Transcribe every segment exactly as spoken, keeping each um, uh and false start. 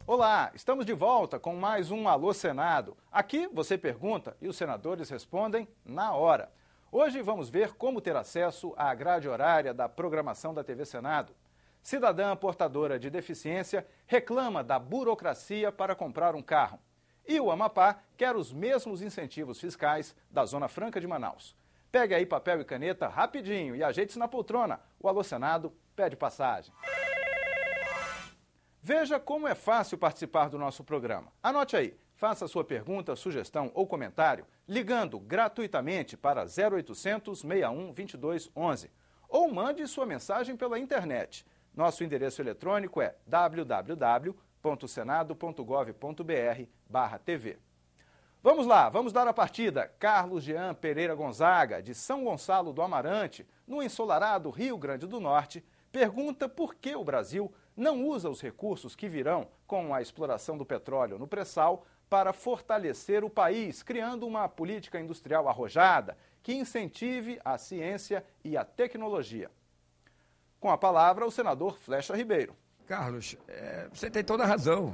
Olá, estamos de volta com mais um Alô Senado. Aqui você pergunta e os senadores respondem na hora. Hoje vamos ver como ter acesso à grade horária da programação da T V Senado. Cidadã portadora de deficiência reclama da burocracia para comprar um carro. E o Amapá quer os mesmos incentivos fiscais da Zona Franca de Manaus. Pegue aí papel e caneta rapidinho e ajeite-se na poltrona. O Alô Senado pede passagem. Veja como é fácil participar do nosso programa. Anote aí, faça a sua pergunta, sugestão ou comentário ligando gratuitamente para zero oitocentos, sessenta e um, vinte e dois, onze ou mande sua mensagem pela internet. Nosso endereço eletrônico é w w w ponto senado ponto gov ponto br barra T V. Vamos lá, vamos dar a partida. Carlos Jean Pereira Gonzaga, de São Gonçalo do Amarante, no ensolarado Rio Grande do Norte, pergunta por que o Brasil não usa os recursos que virão com a exploração do petróleo no pré-sal para fortalecer o país, criando uma política industrial arrojada que incentive a ciência e a tecnologia. Com a palavra, o senador Flecha Ribeiro. Carlos, é, você tem toda a razão.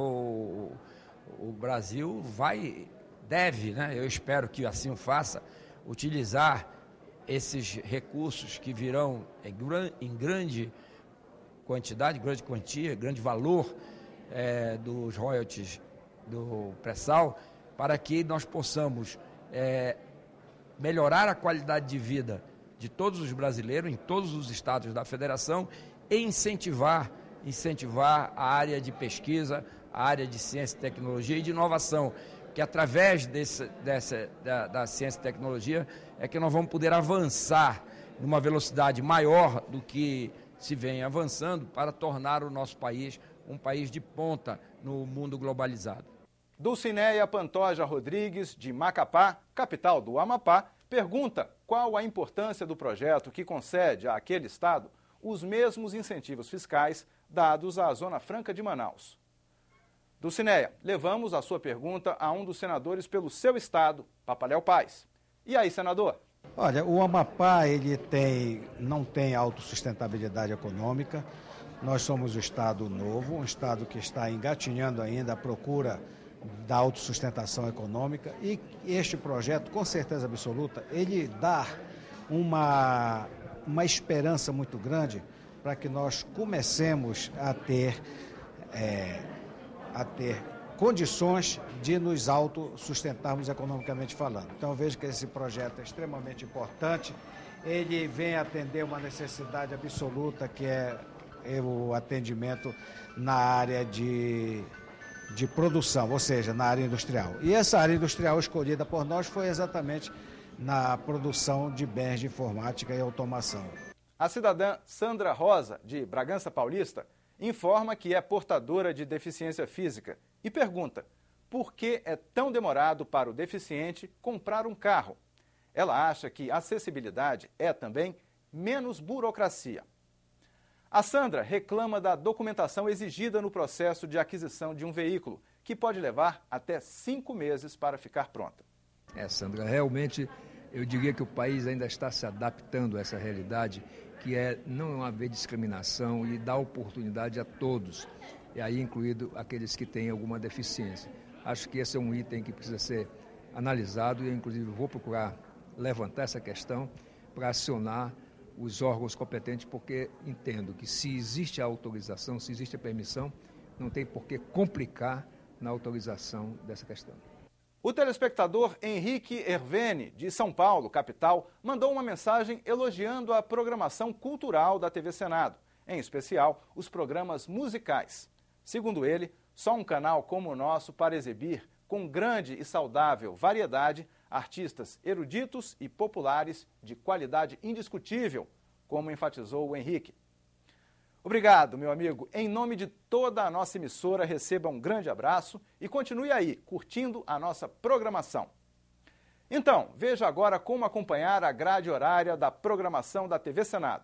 O, o Brasil vai, deve, né, eu espero que assim o faça, utilizar esses recursos que virão em, em grande quantidade, grande quantia, grande valor é, dos royalties do pré-sal, para que nós possamos é, melhorar a qualidade de vida de todos os brasileiros, em todos os estados da federação, e incentivar, incentivar a área de pesquisa, a área de ciência e tecnologia e de inovação, que através desse, dessa, da, da ciência e tecnologia é que nós vamos poder avançar numa velocidade maior do que se vem avançando para tornar o nosso país um país de ponta no mundo globalizado. Dulcineia Pantoja Rodrigues, de Macapá, capital do Amapá, pergunta qual a importância do projeto que concede àquele estado os mesmos incentivos fiscais dados à Zona Franca de Manaus. Dulcineia, levamos a sua pergunta a um dos senadores pelo seu estado, Papaléu Paz. E aí, senador? Olha, o Amapá ele tem, não tem autossustentabilidade econômica. Nós somos um estado novo, um estado que está engatinhando ainda a procura da autossustentação econômica, e este projeto, com certeza absoluta, ele dá uma, uma esperança muito grande para que nós comecemos a ter, é, a ter condições de nos autossustentarmos economicamente falando. Então, eu vejo que esse projeto é extremamente importante, ele vem atender uma necessidade absoluta, que é o atendimento na área de, de produção, ou seja, na área industrial. E essa área industrial escolhida por nós foi exatamente na produção de bens de informática e automação. A cidadã Sandra Rosa, de Bragança Paulista, informa que é portadora de deficiência física e pergunta por que é tão demorado para o deficiente comprar um carro. Ela acha que acessibilidade é também menos burocracia. A Sandra reclama da documentação exigida no processo de aquisição de um veículo, que pode levar até cinco meses para ficar pronta. É, Sandra, realmente eu diria que o país ainda está se adaptando a essa realidade, que é não haver discriminação e dar oportunidade a todos, e aí incluído aqueles que têm alguma deficiência. Acho que esse é um item que precisa ser analisado e eu, inclusive, vou procurar levantar essa questão para acionar os órgãos competentes, porque entendo que se existe a autorização, se existe a permissão, não tem por que complicar na autorização dessa questão. O telespectador Henrique Ervene, de São Paulo, capital, mandou uma mensagem elogiando a programação cultural da T V Senado, em especial os programas musicais. Segundo ele, só um canal como o nosso para exibir, com grande e saudável variedade, artistas eruditos e populares de qualidade indiscutível, como enfatizou o Henrique. Obrigado, meu amigo. Em nome de toda a nossa emissora, receba um grande abraço e continue aí, curtindo a nossa programação. Então, veja agora como acompanhar a grade horária da programação da T V Senado.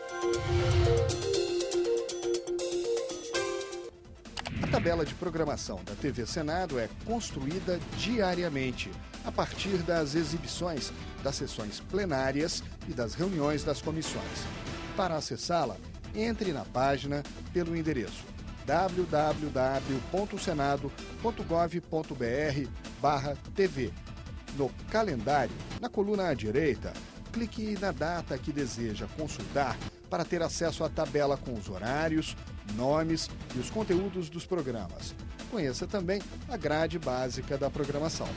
A tabela de programação da T V Senado é construída diariamente, a partir das exibições das sessões plenárias e das reuniões das comissões. Para acessá-la, entre na página pelo endereço w w w ponto senado ponto gov ponto b r barra T V. No calendário, na coluna à direita, clique na data que deseja consultar para ter acesso à tabela com os horários, nomes e os conteúdos dos programas. Conheça também a grade básica da programação.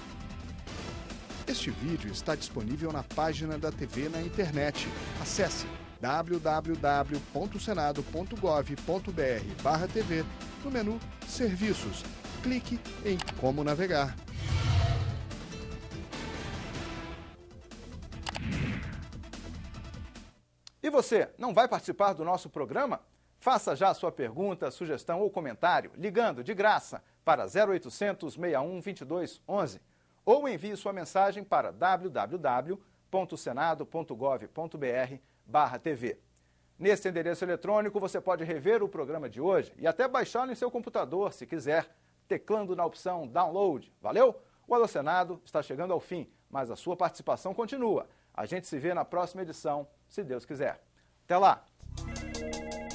Este vídeo está disponível na página da T V na internet. Acesse w w w ponto senado ponto gov ponto b r barra T V no menu Serviços. Clique em Como navegar. E você, não vai participar do nosso programa? Faça já a sua pergunta, sugestão ou comentário, ligando de graça para zero oitocentos, sessenta e um, vinte e dois, onze ou envie sua mensagem para w w w ponto senado ponto gov ponto b r barra T V. Nesse endereço eletrônico você pode rever o programa de hoje e até baixá-lo em seu computador, se quiser, teclando na opção Download. Valeu? O Alô Senado está chegando ao fim, mas a sua participação continua. A gente se vê na próxima edição, se Deus quiser. Até lá!